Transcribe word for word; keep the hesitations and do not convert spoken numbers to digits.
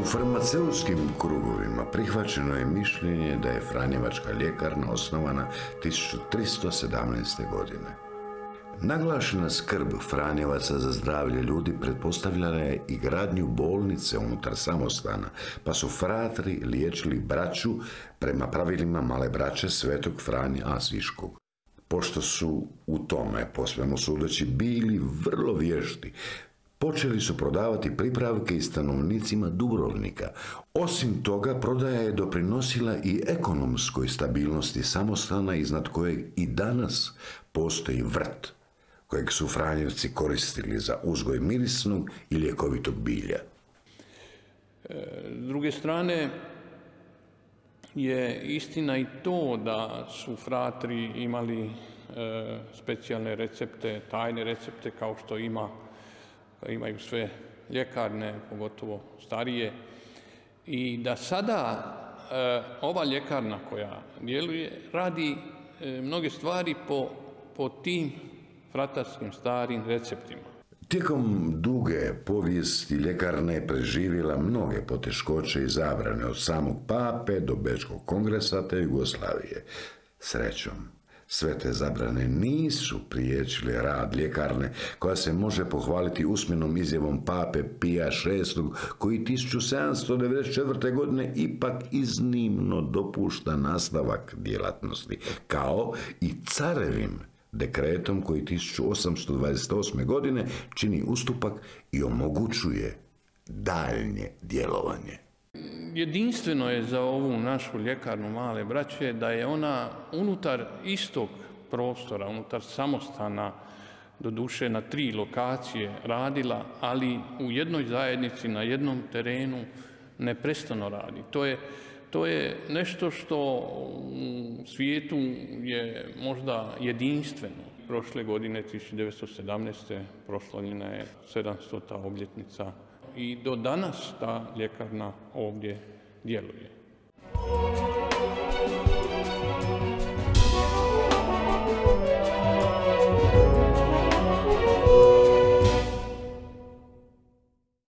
U farmaceutskim krugovima prihvaćeno je mišljenje da je franjevačka ljekarna osnovana tisuću tristo sedamnaeste. godine. Naglašena skrb Franjevaca za zdravlje ljudi pretpostavljala je i gradnju bolnice unutar samostana, pa su fratri liječili braću prema pravilima male braće svetog Franje Asiškog. Pošto su u tome, po svemu sudeći, bili vrlo vješti, počeli su prodavati pripravke i stanovnicima Dubrovnika. Osim toga, prodaja je doprinosila i ekonomskoj stabilnosti samostana, iznad kojeg i danas postoji vrt, kojeg su Franjevci koristili za uzgoj mirisnog i ljekovitog bilja. S druge strane, je istina i to da su fratri imali e, specijalne recepte, tajne recepte, kao što ima, imaju sve ljekarne, pogotovo starije, i da sada e, ova ljekarna koja djeluje radi e, mnoge stvari po, po tim fratarskim starim receptima. Tijekom duge povijesti ljekarna je preživjela mnoge poteškoće i zabrane od samog pape do Bečkog kongresa te Jugoslavije. Srećom, sve te zabrane nisu priječile rad ljekarne, koja se može pohvaliti usmenom izjavom pape Pija šestog, koji tisuću sedamsto devedeset četvrte. godine ipak iznimno dopušta nastavak djelatnosti, kao i carevim dekretom koji tisuću osamsto dvadeset osme. godine čini ustupak i omogućuje daljnje djelovanje. Jedinstveno je za ovu našu ljekarnu Male braće da je ona unutar istog prostora, unutar samostana, doduše na tri lokacije radila, ali u jednoj zajednici, na jednom terenu neprestano radi. To je To je nešto što u svijetu je možda jedinstveno. Prošle godine, tisuću devetsto sedamnaeste. proslavljena je sedamstota obljetnica i do danas ta ljekarna ovdje djeluje.